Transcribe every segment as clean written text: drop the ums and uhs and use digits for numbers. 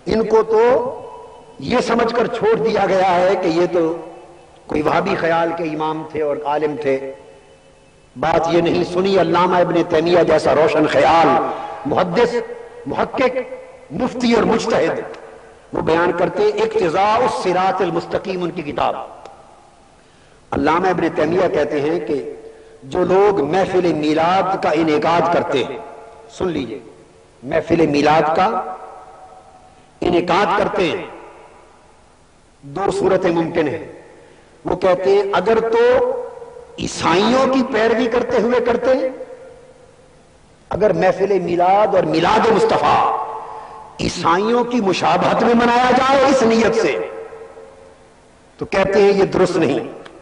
ان کو تو یہ سمجھ کر چھوڑ دیا گیا ہے کہ یہ تو کوئی وہابی خیال کے امام تھے اور عالم تھے. بات یہ نہیں سنی. علامہ ابن تیمیہ جیسا روشن خیال محدث، محقق، مفتی اور مجتہد، وہ بیان کرتے اقتضاء الصراط المستقیم، ان کی کتاب. علامہ ابن تیمیہ کہتے ہیں کہ جو لوگ محفل میلاد کا انعقاد کرتے ہیں، سن لیجئے، محفل میلاد کا انعقاد کرتے ہیں، دو صورتیں ممکن ہیں. وہ کہتے ہیں اگر تو عیسائیوں کی پیروی کرتے ہوئے کرتے ہیں، اگر محفل میلاد اور میلاد مصطفیٰ عیسائیوں کی مشابہت میں منایا جائے اس نیت سے، تو کہتے ہیں یہ درست نہیں.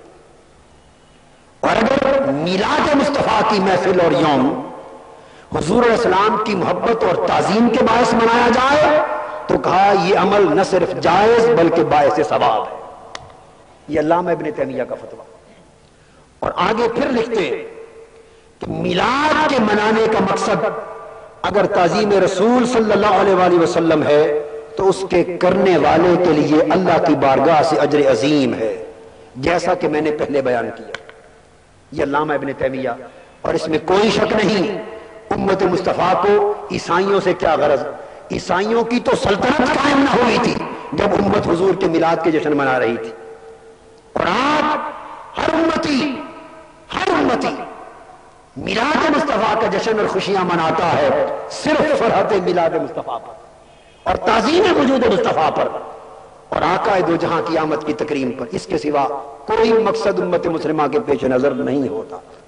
اور اگر میلاد مصطفیٰ کی محفل اور یوم حضور علیہ السلام کی محبت اور تعظیم کے باعث منایا جائے تو کہا یہ عمل نہ صرف جائز بلکہ باعث ثواب ہے. یہ علامہ ابن تیمیہ کا فتویٰ. اور آگے پھر لکھتے ہیں کہ میلاد کے منانے کا مقصد اگر تعظیم رسول صلی اللہ علیہ وآلہ وسلم ہے تو اس کے کرنے والے کے لیے اللہ کی بارگاہ سے اجر عظیم ہے، جیسا کہ میں نے پہلے بیان کیا. یہ علامہ ابن تیمیہ. اور اس میں کوئی شک نہیں امت مصطفیٰ کو عیسائیوں سے کیا غرض. عیسائیوں کی تو سلطنت قائم نہ ہوئی تھی جب امت حضور کے میلاد کے جشن منا رہی تھی. اور آج ہر امتی میلاد مصطفیٰ کا جشن اور خوشیاں مناتا ہے صرف فرحت میلاد مصطفیٰ پر اور تعظیم وجود مصطفیٰ پر اور آقا دو جہاں کی آمد کی تکریم پر. اس کے سوا کوئی مقصد امت مسلمہ کے پیش نظر نہیں ہوتا.